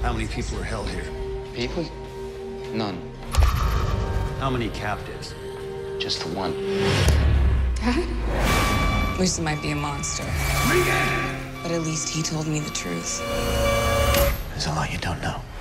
How many people are held here? People? None. How many captives? Just the one. Dad? Lucy might be a monster. But at least he told me the truth. There's a lot you don't know.